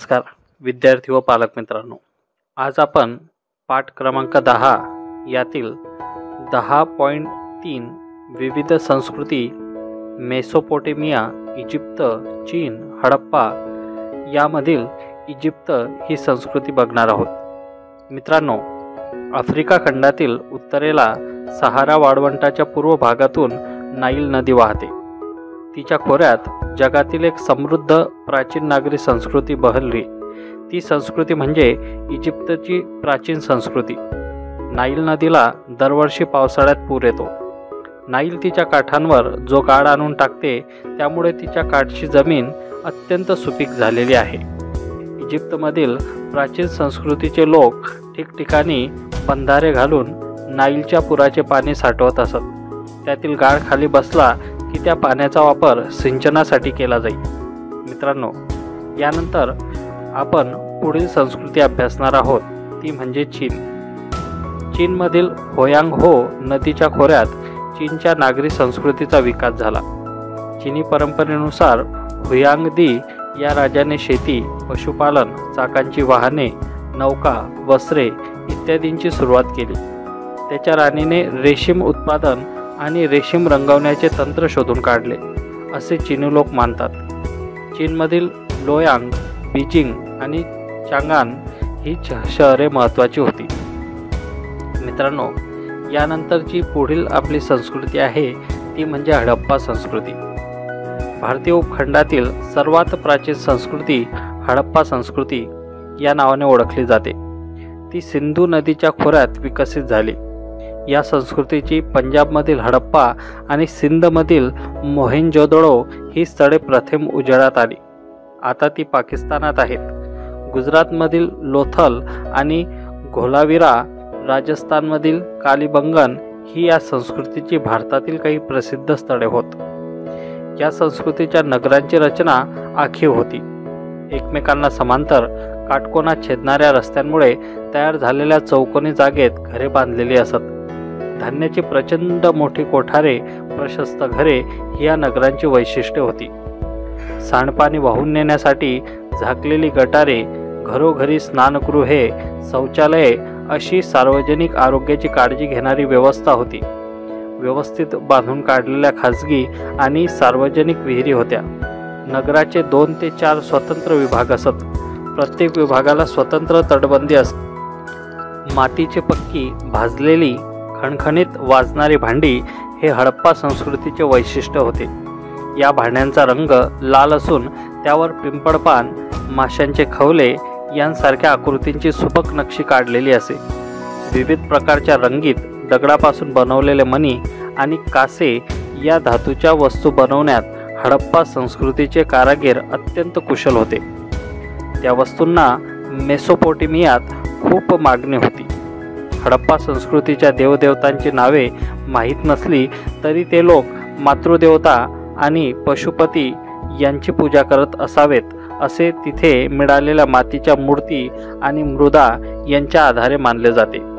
नमस्कार विद्यार्थी व पालक मित्रांनो, आज आपण पाठ क्रमांक 10 यातील 10.3 विविध संस्कृती मेसोपोटेमिया, इजिप्त, चीन, हडप्पा यामधील इजिप्त ही संस्कृती बघणार आहोत। मित्रांनो, आफ्रिका खंडातील उत्तरेला सहारा वाळवंटाच्या पूर्व भागातून नाईल नदी वाहते। तिच्या खोऱ्यात जगातील एक समृद्ध प्राचीन नागरी संस्कृती बहरली। ती संस्कृती म्हणजे इजिप्तची प्राचीन संस्कृती। नाईल नदीला दरवर्षी पावसाळ्यात पूर येतो। नाईल तिच्या काठांवर जो गाळ आणून टाकते, त्यामुळे तिच्या काठची जमीन अत्यंत सुपीक झालेली आहे। इजिप्तमधील प्राचीन संस्कृतीचे लोक ठिकठिकाणी बंधारे घालून नाईलच्या पुराचे पाणी साठवत असत। त्यातील गाळ खाली बसला की त्या पाण्याचा वापर सिंचनासाठी केला जाईल। मित्रांनो, यानंतर आपण पुढील संस्कृती अभ्यासणार आहोत, ती म्हणजे चीन। चीनमधील होयांग हो नदीच्या खोऱ्यात चीनच्या नागरी संस्कृतीचा विकास झाला। चीनी परंपरेनुसार हुयांग दी या राजाने शेती, पशुपालन, चाकांची वाहने, नौका, वस्त्रे इत्यादींची सुरुवात केली। त्याच्या राणीने रेशीम उत्पादन आणि रेशीम रंगवण्याचे तंत्र शोधून काढले, असे चीनी लोक मानतात। चीनमधील लोयांग, बीजिंग आणि चांगान ही शहरे महत्त्वाची होती। मित्रांनो, यानंतरची पुढील आपली संस्कृती आहे ती म्हणजे हडप्पा संस्कृती। भारतीय उपखंडातील सर्वात प्राचीन संस्कृती हडप्पा संस्कृती या नावाने ओळखली जाते। ती सिंधू नदीच्या खोऱ्यात विकसित झाली। या संस्कृतीची पंजाबमधील हडप्पा आणि सिंधमधील मोहेंजोदडो ही स्थळे प्रथम उजेडात आली। आता ती पाकिस्तानात आहेत। गुजरातमधील लोथल आणि घोलाविरा, राजस्थानमधील कालीबंगन ही या संस्कृतीची भारतातील काही प्रसिद्ध स्थळे होत। या संस्कृतीच्या नगरांची रचना आखीव होती। एकमेकांना समांतर काटकोनात छेदणाऱ्या रस्त्यांमुळे तयार झालेल्या चौकोनी जागेत घरे बांधलेली असत। धान्याची प्रचंड मोठी कोठारे, प्रशस्त घरे ही या नगरांची वैशिष्ट्ये होती। सांडपाणी वाहून नेण्यासाठी झाकलेली गटारे, घरोघरी स्नानगृहे, शौचालये अशी सार्वजनिक आरोग्याची काळजी घेणारी व्यवस्था होती। व्यवस्थित बांधून काढलेल्या खाजगी आणि सार्वजनिक विहिरी होत्या। नगराचे 2 ते 4 स्वतंत्र विभाग असत। प्रत्येक विभागाला स्वतंत्र तटबंदी असत। मातीची पक्की, भाजलेली, खणखणीत वाजणारी भांडी हे हडप्पा संस्कृतीचे वैशिष्ट्य होते। या भांड्यांचा रंग लाल असून त्यावर पिंपळपान, माशांचे खवले यांसारख्या आकृतींची सुबक नक्षी काढलेली असे। विविध प्रकारच्या रंगीत दगडापासून बनवलेले मणी आणि कासे या धातूच्या वस्तू बनवण्यात हडप्पा संस्कृतीचे कारागीर अत्यंत कुशल होते। त्या वस्तूंना मेसोपोटेमियात खूप मागणी होती। हडप्पा संस्कृतीच्या देवदेवतांची नावे माहीत नसली तरी ते लोक मातृदेवता आणि पशुपती यांची पूजा करत असावेत, असे तिथे मिळालेल्या मातीच्या मूर्ती आणि मृदा यांच्या आधारे मानले जाते।